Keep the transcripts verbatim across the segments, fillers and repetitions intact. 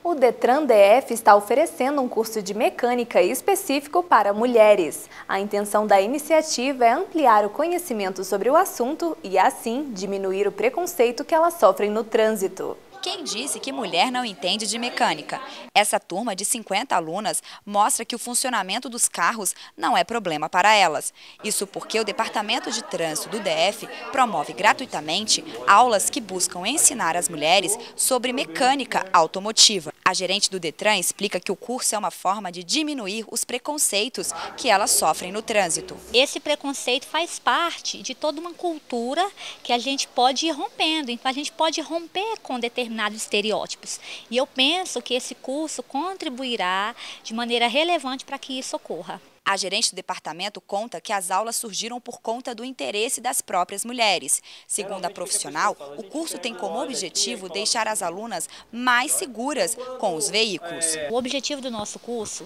O Detran D F está oferecendo um curso de mecânica específico para mulheres. A intenção da iniciativa é ampliar o conhecimento sobre o assunto e, assim, diminuir o preconceito que elas sofrem no trânsito. Quem disse que mulher não entende de mecânica? Essa turma de cinquenta alunas mostra que o funcionamento dos carros não é problema para elas. Isso porque o Departamento de Trânsito do D F promove gratuitamente aulas que buscam ensinar as mulheres sobre mecânica automotiva. A gerente do Detran explica que o curso é uma forma de diminuir os preconceitos que elas sofrem no trânsito. Esse preconceito faz parte de toda uma cultura que a gente pode ir rompendo, então a gente pode romper com determinados estereótipos. E eu penso que esse curso contribuirá de maneira relevante para que isso ocorra. A gerente do departamento conta que as aulas surgiram por conta do interesse das próprias mulheres. Segundo a profissional, o curso tem como objetivo deixar as alunas mais seguras com os veículos. O objetivo do nosso curso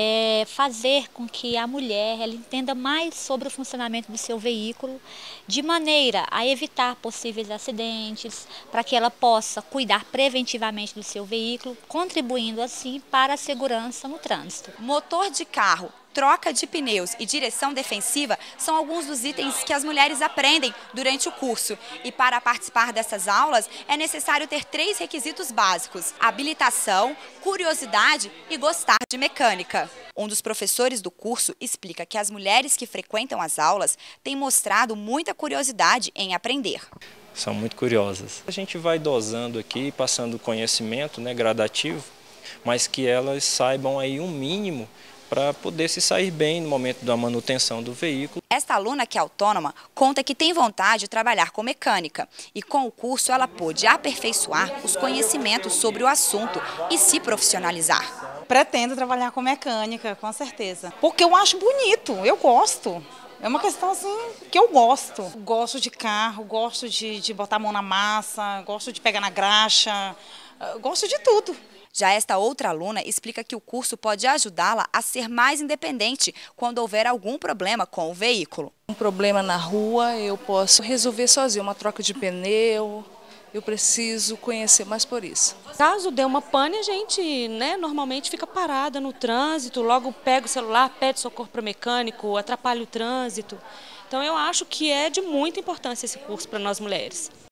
é fazer com que a mulher ela entenda mais sobre o funcionamento do seu veículo, de maneira a evitar possíveis acidentes, para que ela possa cuidar preventivamente do seu veículo, contribuindo assim para a segurança no trânsito. Motor de carro, troca de pneus e direção defensiva são alguns dos itens que as mulheres aprendem durante o curso. E para participar dessas aulas é necessário ter três requisitos básicos: habilitação, curiosidade e gostar de mecânica. Um dos professores do curso explica que as mulheres que frequentam as aulas têm mostrado muita curiosidade em aprender. São muito curiosas. A gente vai dosando aqui, passando conhecimento, né, gradativo, mas que elas saibam aí um mínimo para poder se sair bem no momento da manutenção do veículo. Esta aluna, que é autônoma, conta que tem vontade de trabalhar com mecânica e com o curso ela pôde aperfeiçoar os conhecimentos sobre o assunto e se profissionalizar. Pretendo trabalhar com mecânica, com certeza, porque eu acho bonito, eu gosto. É uma questão assim que eu gosto. Gosto de carro, gosto de, de botar a mão na massa, gosto de pegar na graxa, gosto de tudo. Já esta outra aluna explica que o curso pode ajudá-la a ser mais independente quando houver algum problema com o veículo. Um problema na rua eu posso resolver sozinha, uma troca de pneu, eu preciso conhecer mais por isso. Caso dê uma pane, a gente né, normalmente fica parada no trânsito, logo pega o celular, pede socorro para o mecânico, atrapalha o trânsito. Então eu acho que é de muita importância esse curso para nós mulheres.